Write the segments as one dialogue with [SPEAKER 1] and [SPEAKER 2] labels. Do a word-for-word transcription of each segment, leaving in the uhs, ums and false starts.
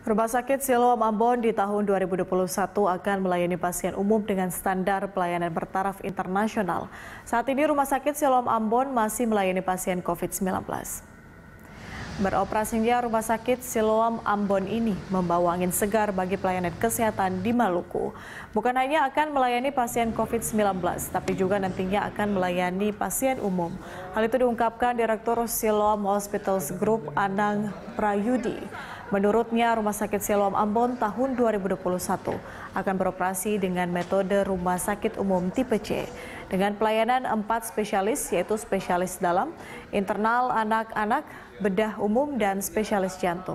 [SPEAKER 1] Rumah sakit Siloam Ambon di tahun dua ribu dua puluh satu akan melayani pasien umum dengan standar pelayanan bertaraf internasional. Saat ini Rumah sakit Siloam Ambon masih melayani pasien COVID sembilan belas. Beroperasinya Rumah sakit Siloam Ambon ini membawa angin segar bagi pelayanan kesehatan di Maluku. Bukan hanya akan melayani pasien COVID sembilan belas, tapi juga nantinya akan melayani pasien umum. Hal itu diungkapkan Direktur Siloam Hospitals Group Anang Prayudi. Menurutnya, Rumah sakit Siloam Ambon tahun dua ribu dua puluh satu akan beroperasi dengan metode rumah sakit umum tipe C dengan pelayanan empat spesialis, yaitu spesialis dalam, internal anak-anak, bedah umum, dan spesialis jantung.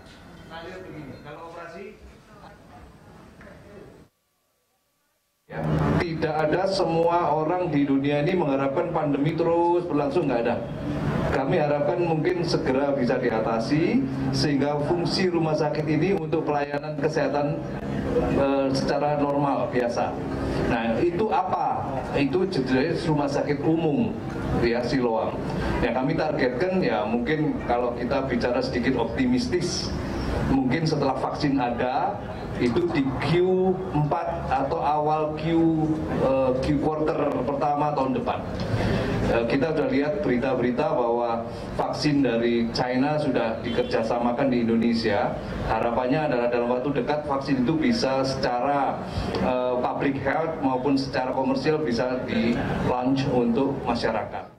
[SPEAKER 2] Tidak ada semua orang di dunia ini mengharapkan pandemi terus berlangsung, nggak ada. Kami harapkan mungkin segera bisa diatasi sehingga fungsi rumah sakit ini untuk pelayanan kesehatan e, secara normal biasa. Nah, itu apa? Itu jenis rumah sakit umum ya Siloam. Yang kami targetkan ya mungkin kalau kita bicara sedikit optimistis, mungkin setelah vaksin ada itu di Q empat atau awal Q uh, Q quarter pertama tahun depan. Uh, kita sudah lihat berita-berita bahwa vaksin dari China sudah dikerjasamakan di Indonesia. Harapannya adalah dalam waktu dekat vaksin itu bisa secara uh, public health maupun secara komersial bisa di launch untuk masyarakat.